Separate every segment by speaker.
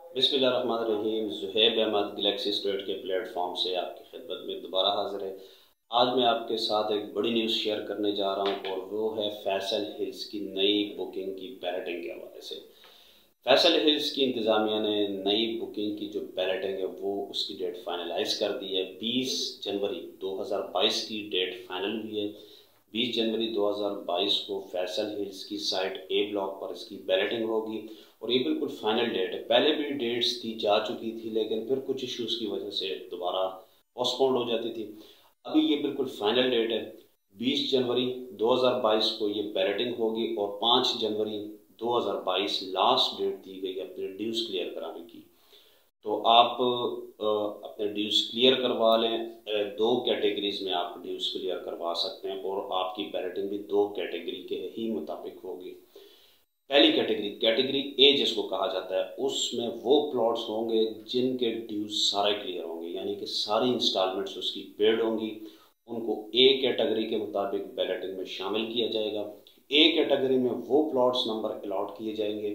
Speaker 1: बिस्मिल्लाहिर्रहमानिर्रहीम। Zuhaib Ahmed Galaxy State के platform से आपकी खिदमत में दोबारा हाज़िर है। आज मैं आपके साथ एक बड़ी न्यूज़ शेयर करने जा रहा हूँ और वो है फैसल हिल्स की नई बुकिंग की बैलेटिंग के हवाले से। फैसल हिल्स की इंतज़ामिया ने नई बुकिंग की जो बैलेटिंग है वो उसकी डेट फाइनलाइज कर दी है। 20 जनवरी 2022 की डेट फाइनल हुई है। 20 जनवरी 2022 को फैसल हिल्स की साइट ए ब्लॉक पर इसकी बैलेटिंग होगी और ये बिल्कुल फाइनल डेट है। पहले भी डेट्स दी जा चुकी थी लेकिन फिर कुछ इश्यूज़ की वजह से दोबारा पोस्टपोन्ड हो जाती थी। अभी ये बिल्कुल फाइनल डेट है। 20 जनवरी 2022 को ये बैलेटिंग होगी और 5 जनवरी 2022 लास्ट डेट दी गई है अपने ड्यूज़ क्लियर कराने की। तो आप अपने ड्यूज़ क्लियर करवा लें। दो कैटेगरीज में आप ड्यूज़ क्लियर करवा सकते हैं और आपकी बैलेटिंग भी दो कैटेगरी के ही मुताबिक होगी। पहली कैटेगरी कैटेगरी ए जिसको कहा जाता है, उसमें वो प्लॉट्स होंगे जिनके ड्यूज सारे क्लियर होंगे, यानी कि सारी इंस्टॉलमेंट्स उसकी पेड होंगी। उनको ए कैटेगरी के मुताबिक बैलेटिंग में शामिल किया जाएगा। ए कैटेगरी में वो प्लॉट्स नंबर अलॉट किए जाएंगे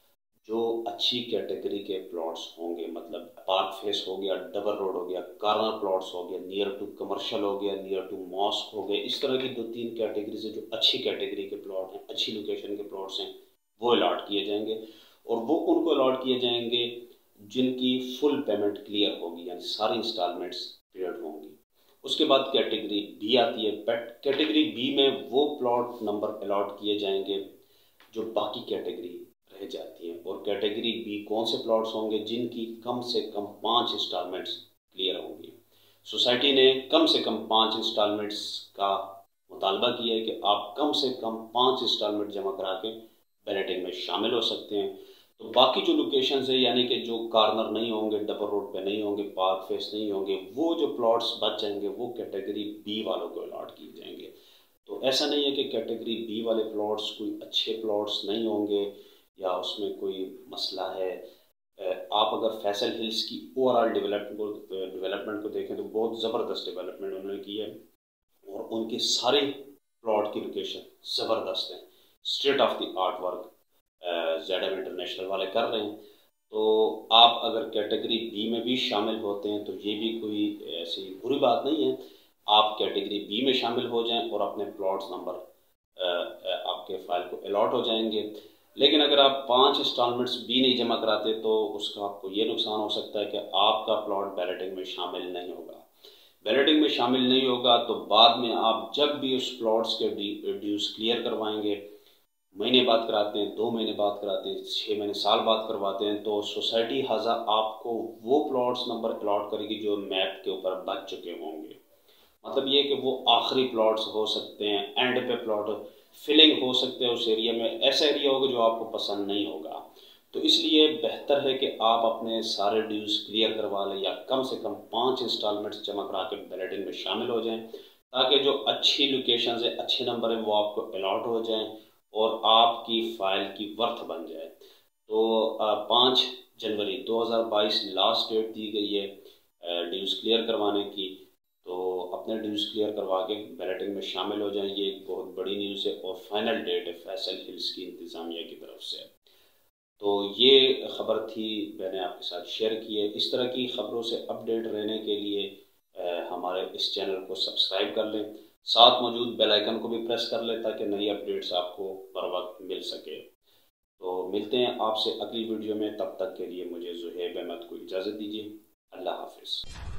Speaker 1: जो अच्छी कैटेगरी के प्लॉट्स होंगे, मतलब पार्क फेस हो गया, डबल रोड हो गया, कार्नर प्लॉट्स हो गया, नियर टू कमर्शियल हो गया, नियर टू मॉस्क हो गया। इस तरह की दो तीन कैटेगरी से जो अच्छी कैटेगरी के प्लॉट हैं, अच्छी लोकेशन के प्लॉट्स हैं, वो अलॉट किए जाएंगे। और वो उनको अलॉट किए जाएंगे जिनकी फुल पेमेंट क्लियर होगी, यानी सारी इंस्टॉलमेंट्स पेड होंगी। उसके बाद कैटेगरी बी आती है। कैटेगरी बी में वो प्लॉट नंबर अलॉट किए जाएंगे जो बाकी कैटेगरी रह जाती हैं। और कैटेगरी बी कौन से प्लॉट्स होंगे जिनकी कम से कम 5 इंस्टॉलमेंट्स क्लियर होंगी। सोसाइटी ने कम से कम 5 इंस्टॉलमेंट्स का मुतालबा किया है कि आप कम से कम 5 इंस्टॉलमेंट जमा करा के बैलेटिंग में शामिल हो सकते हैं। तो बाकी जो लोकेशंस है, यानी कि जो कार्नर नहीं होंगे, डबल रोड पे नहीं होंगे, पार्क फेस नहीं होंगे, वो जो प्लॉट्स बच जाएंगे वो कैटेगरी बी वालों को अलॉट किए जाएंगे। तो ऐसा नहीं है कि कैटेगरी बी वाले प्लॉट्स कोई अच्छे प्लॉट्स नहीं होंगे या उसमें कोई मसला है। आप अगर फैसल हिल्स की ओवरऑल डेवलपमेंट को देखें तो बहुत ज़बरदस्त डेवलपमेंट उन्होंने की है और उनके सारे प्लॉट की लोकेशन ज़बरदस्त है। State of the art work ZM international वाले कर रहे हैं। तो आप अगर कैटेगरी बी में भी शामिल होते हैं तो ये भी कोई ऐसी बुरी बात नहीं है। आप कैटेगरी बी में शामिल हो जाएं और अपने प्लॉट्स नंबर आपके फाइल को अलॉट हो जाएंगे। लेकिन अगर आप 5 इंस्टॉलमेंट्स भी नहीं जमा कराते तो उसका आपको ये नुकसान हो सकता है कि आपका प्लॉट बैलेटिंग में शामिल नहीं होगा। बैलेटिंग में शामिल नहीं होगा तो बाद में आप जब भी उस प्लॉट्स के ड्यूज क्लियर करवाएंगे, महीने बाद कराते हैं, 2 महीने बाद कराते हैं, 6 महीने साल बाद करवाते हैं, तो सोसाइटी हज़ा आपको वो प्लॉट्स नंबर अलॉट करेगी जो मैप के ऊपर बच चुके होंगे। मतलब ये कि वो आखिरी प्लॉट्स हो सकते हैं, एंड पे प्लॉट फिलिंग हो सकते हैं उस एरिया में, ऐसा एरिया होगा जो आपको पसंद नहीं होगा। तो इसलिए बेहतर है कि आप अपने सारे ड्यूज क्लियर करवा लें या कम से कम 5 इंस्टॉलमेंट्स जमा करा के बैलेटिंग में शामिल हो जाएं, ताकि जो अच्छी लोकेशन है, अच्छे नंबर हैं, वो आपको अलॉट हो जाएं और आपकी फ़ाइल की वर्थ बन जाए। तो 5 जनवरी 2022 लास्ट डेट दी गई है ड्यूज़ क्लियर करवाने की। तो अपने ड्यूज़ क्लियर करवा के बैलेटिंग में शामिल हो जाएं। ये एक बहुत बड़ी न्यूज़ है और फाइनल डेट है फैसल हिल्स की इंतज़ामिया की तरफ से। तो ये ख़बर थी, मैंने आपके साथ शेयर की है। इस तरह की ख़बरों से अपडेट रहने के लिए हमारे इस चैनल को सब्सक्राइब कर लें, साथ मौजूद बेल आइकन को भी प्रेस कर लें ताकि नई अपडेट्स आपको बर वक्त मिल सके। तो मिलते हैं आपसे अगली वीडियो में, तब तक के लिए मुझे ज़ुहैब अहमद को इजाज़त दीजिए। अल्लाह हाफिज़।